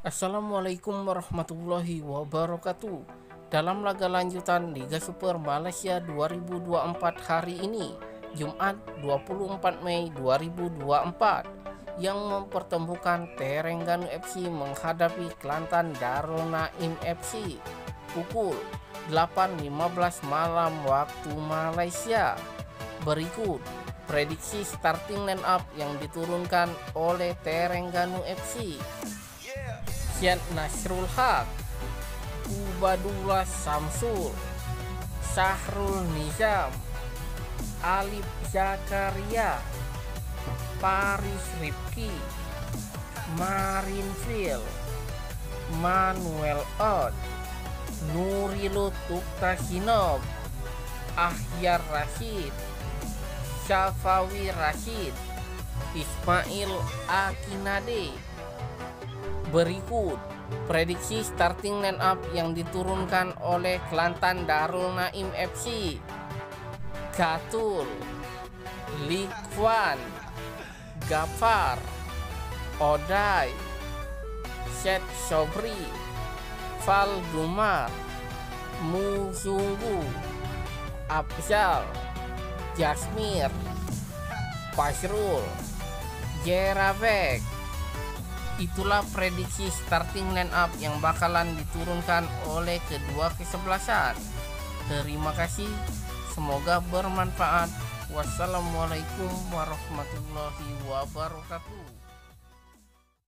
Assalamualaikum warahmatullahi wabarakatuh. Dalam laga lanjutan Liga Super Malaysia 2024 hari ini, Jumat 24 Mei 2024, yang mempertemukan Terengganu FC menghadapi Kelantan Darul Naim FC pukul 8.15 malam waktu Malaysia. Berikut prediksi starting line up yang diturunkan oleh Terengganu FC. Syed Nasrul Haq, Ubadullah Samsul, Syahrul Nizam, Alif Zakaria, Paris Rifki, Marinville, Manuel Odd, Nurilu Tuktasinob, Ahyar Rashid, Syafawi Rashid, Ismail Akinade. Berikut prediksi starting line up yang diturunkan oleh Kelantan Darul Naim FC. Katul, Likwan, Gafar, Odai, Syed Sobri, Fal Dumar, Muzungu, Abzal, Jasmir, Pasrul, Jerabek. Itulah prediksi starting line up yang bakalan diturunkan oleh kedua kesebelasan. Terima kasih, semoga bermanfaat. Wassalamualaikum warahmatullahi wabarakatuh.